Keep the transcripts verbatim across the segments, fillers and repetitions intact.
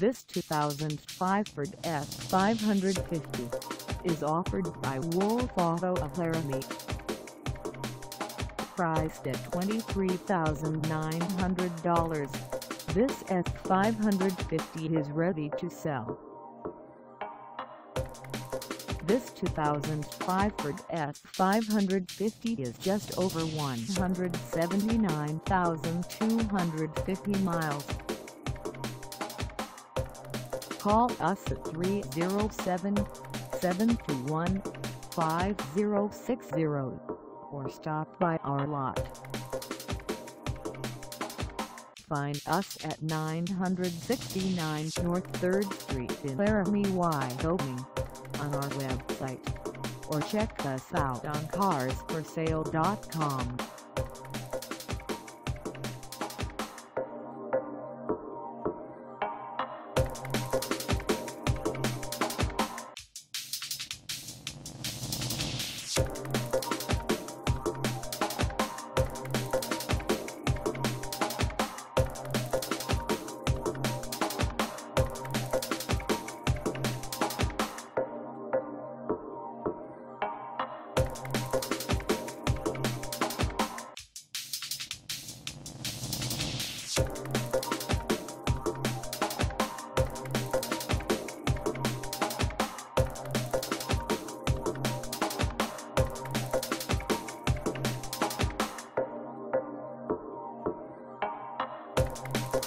This two thousand five Ford F five fifty is offered by Wolf Auto of Laramie. Priced at twenty-three thousand nine hundred dollars, this F five fifty is ready to sell. This two thousand five Ford F five fifty is just over one hundred seventy-nine thousand two hundred fifty miles. Call us at three oh seven, seven two one, five oh six oh or stop by our lot. Find us at nine sixty-nine North third Street in Laramie, Wyoming, on our website, or check us out on cars for sale dot com.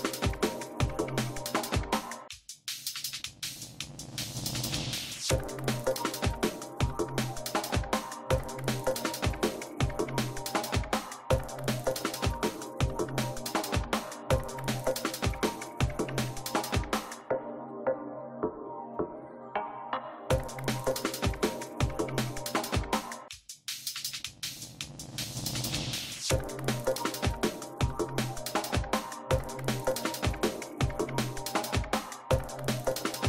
You